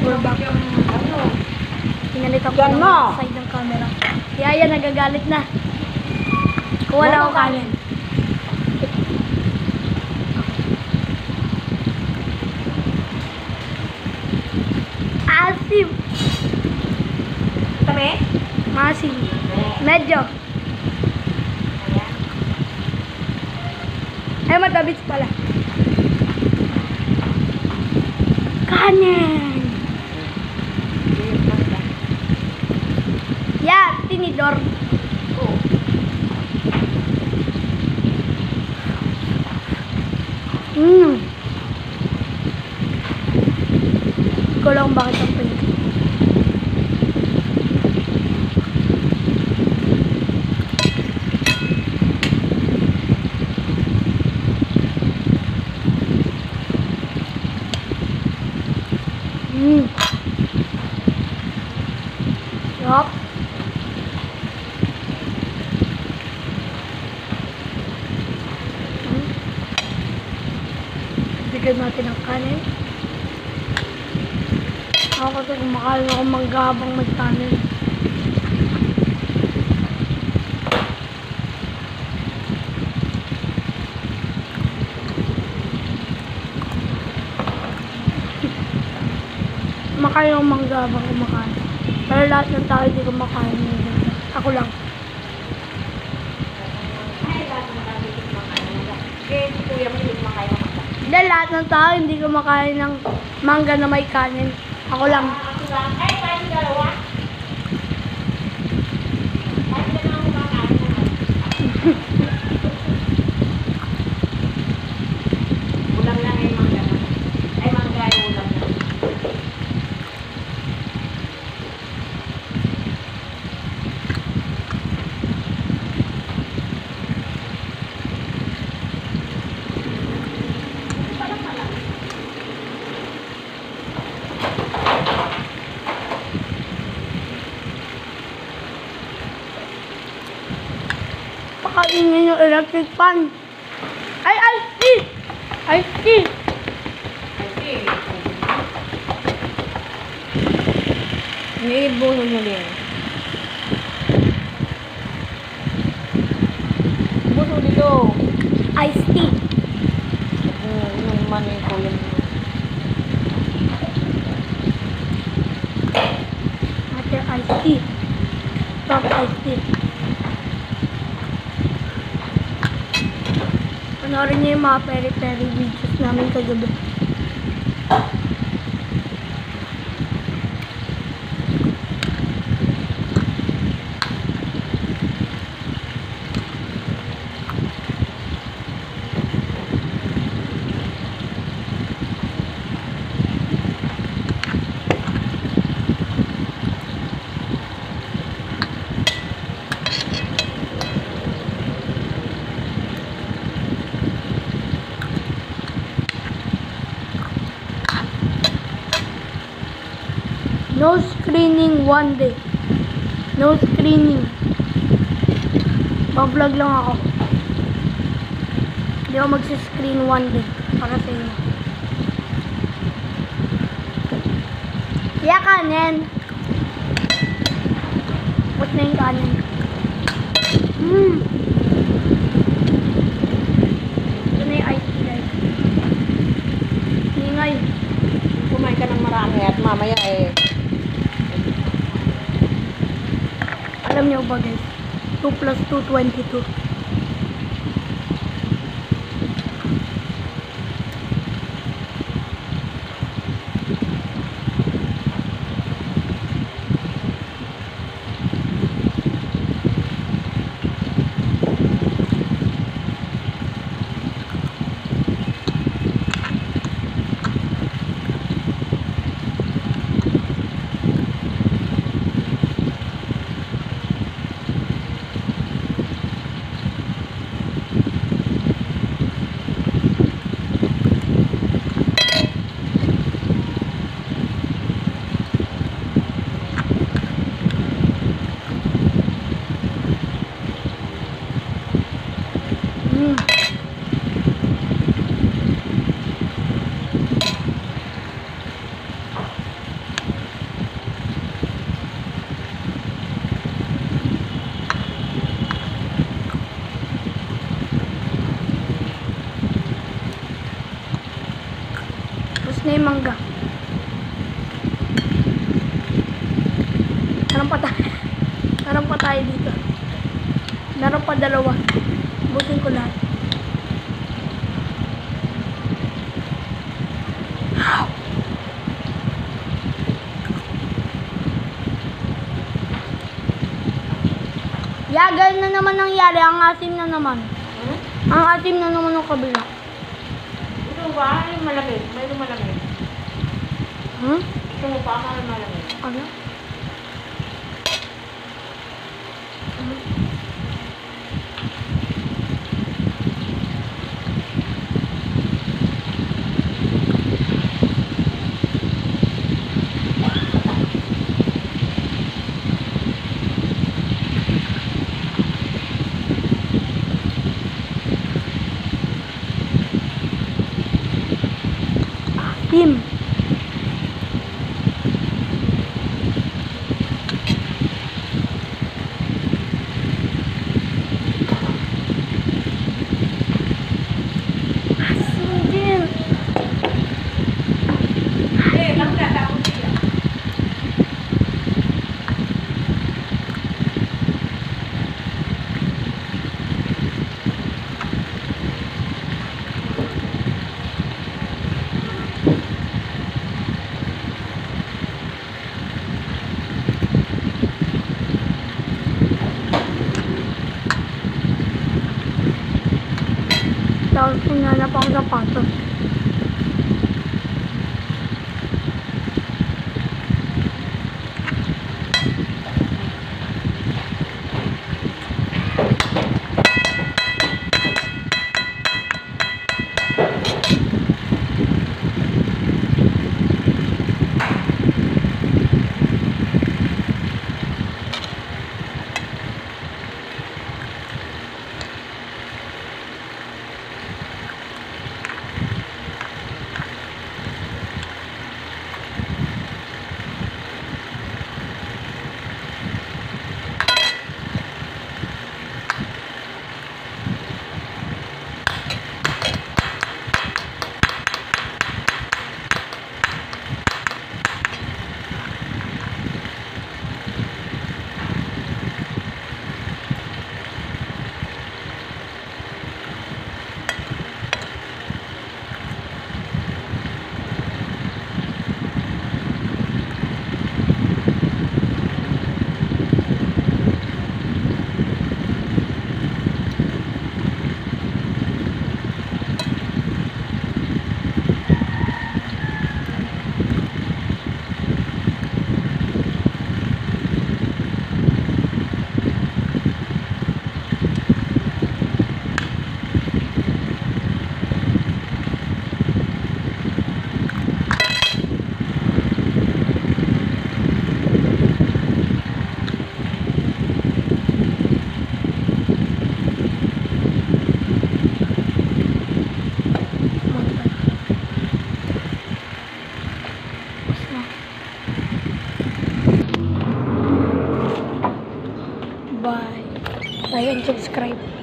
We're back. Pinalitan ko Yan ng mo. side ng camera. Si Aya nagagalit na. Kung wala akong kanin. Asim. Kami? Masim. Medyo. Ay, matabits pala. Kanin. Yeah, tinidor. Ikaw lang bakit ang pwede. Yup. Bigyan natin ang kanin. Ako kasi kumakain ako mangga habang may kanin. Kumakain ako mangga habang kumakain. Pero lahat ng tao hindi kumakain. Ako lang. Eh, si kuya mo hindi kumakain ng mangga. Hindi, lahat ng tao hindi kumakain ng mangga na may kanin. Ako lang. Ay, kain dalawa? Kain ka na kumakain naman. Ulam lang ay mangga na. Ay, mangga ay ulam na. Pakainin yung electric fan. Ay, ice tea! Ice tea! Iibuno nyo din. Buso dito. Ice tea. Yung mani ko yun. Ate, ice tea. Top ice tea. Panoorin niyo yung mga peri-peri videos namin kagabi. No screening one day. No screening. Mag-vlog lang ako. Hindi ako mag-screen one day. Para sa inyo. Yeah, kanin. Ba't na yung kanin? Ito na yung ice tea, guys. Ingay. Kumain ka ng marami at mamaya eh. Alam niyo ba guys? 2 plus 2, 22. mangga. Meron pa tayo dito. Meron pa dalawa. Busin ko lahat. Ya, ganun na naman nangyari. Ang asim na naman. Ang asim na naman ng kabila. Ito ba? Yung malamig. Mayroong malamig. Ito mo pa ako ng malamig. Ano? Tim. Asin. Mangga. Tapos siya. Tapos hinanap ako sa patos. Bye. Like and subscribe.